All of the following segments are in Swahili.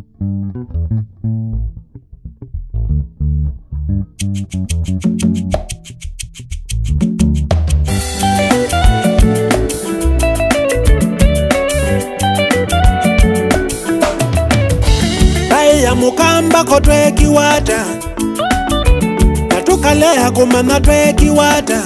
Baya mukamba kotwe kiwata Natukaleha kumana twe kiwata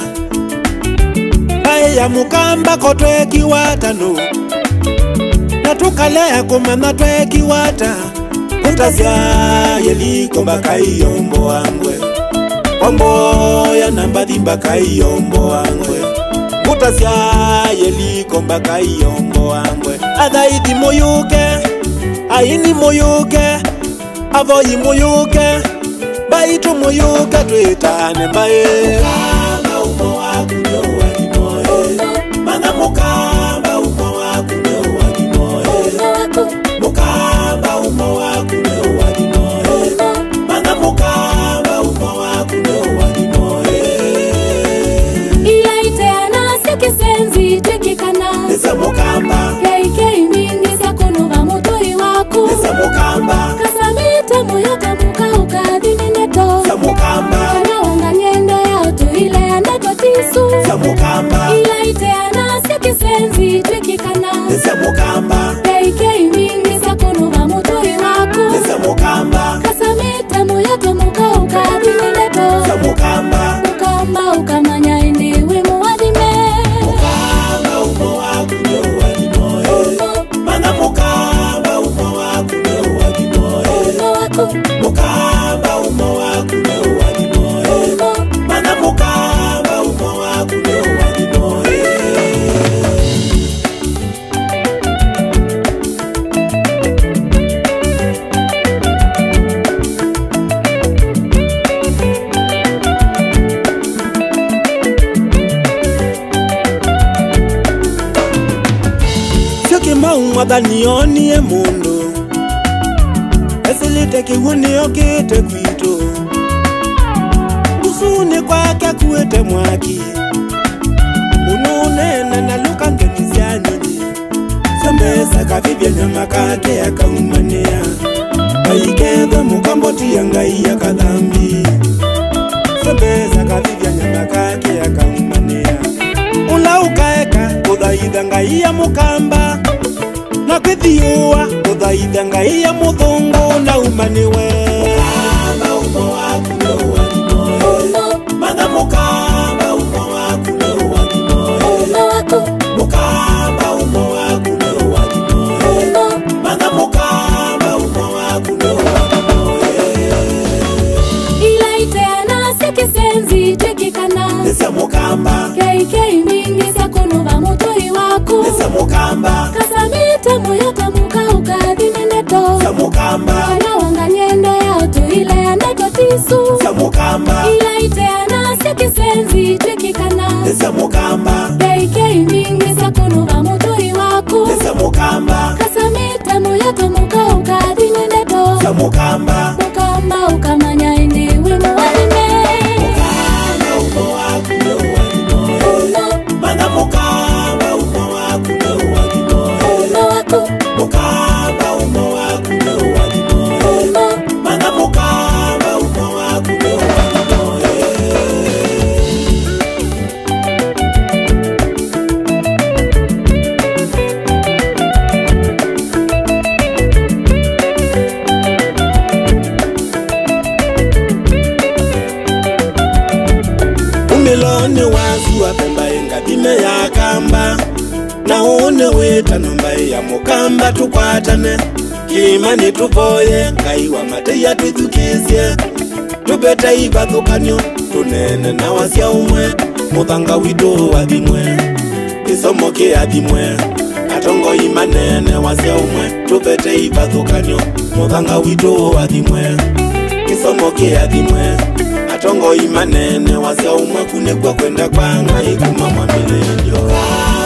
Baya mukamba kotwe kiwata no Natukaleha kumana twe kiwata Utazya yeliko mbaka iyombo wangwe Ombo ya nambadi mbaka iyombo wangwe Utazya yeliko mbaka iyombo wangwe Adhaidi moyuke Aini moyuke Avoyi moyuke Baitu moyuke Tuitane mbae Mukamba umo waku nyo walimoe Mana mukamba umo waku nyo walimoe Mukamba umo waku nyo walimoe Mana mukamba umo waku nyo walimoe Iya ite anase kisenzi twekikana Nisa mukamba Keike mingi za kunuva mutoi waku Nisa mukamba Kasamita moyoka muka ukadhini neto Nisa mukamba Kana wanga nyendo ya utu ile anato tisu Nisa mukamba Iya ite anase kisenzi twekikana Nisa mukamba Keike mingi za kunuva mutoi waku Nisa mukamba Kasamita moyoka muka ukadhini neto Nisa mukamba Mukamba ukamanya indiwe muwadime Mukamba umo waku nyo walimoe Mana mukamba umo waku nyo walimoe Mukamba umo waku nyo walimoe Mana mukamba umo waku nyo walimoe Mwada nioni e mundo Esilite kiwuni okite kwito Usuni kwake kuete mwaki Ununena na luka ngenisi anyoni Sembesa kavivya nyama kake ya kaumanea Kaikedhe mukamboti ya ngai ya kadhambi Sembesa kavivya nyama kake ya kaumanea Ula ukaeka kudhaidha ngai ya mukamba Na kwithiua kuthaitha ngai ya muthungu na umaniwe Mukamba umo waku nyo walimoe Mana mukamba umo waku nyo walimoe Mukamba umo waku nyo walimoe Mana mukamba umo waku nyo walimoe Ila ite anase kisenzi twekikana Nisa mukamba Keike mingi za kunuva mutoi waku Nisa mukamba Kasamita moyoka muka ukadhini neto Nisa mukamba Kana wanga nyendo ya utu ile anato tisu Nisa mukamba Ila ite anase kisenzi twekikana Nisa mukamba Keike mingi za kunuva mutoi waku Nisa mukamba Kasamita moyoka muka ukadhini neto Nisa mukamba Mukamba ukamanya indiwe muwadime Mukamba umo waku nyo walimoe Mana mukamba umo waku nyo walimoe Mukamba umo waku nyo walimoe Mana mukamba umo waku nyo walimoe Umilone wazu wapemba enga bime ya kamba Na une weta nomba ya mukamba tukwatane Kimani tupoye ngai wa mateya tuthukisye Tupeta ivathukanyo tunene na wasya umwe Muthanga witu wa thimwe Kisomo kia thimwe Atongo imanene wasya umwe Tupeta ivathukanyo Muthanga witu wa thimwe Kisomo kia thimwe Atongo imanene wasya umwe Kunekwa kwenda kwa ngai kuma mwa milendio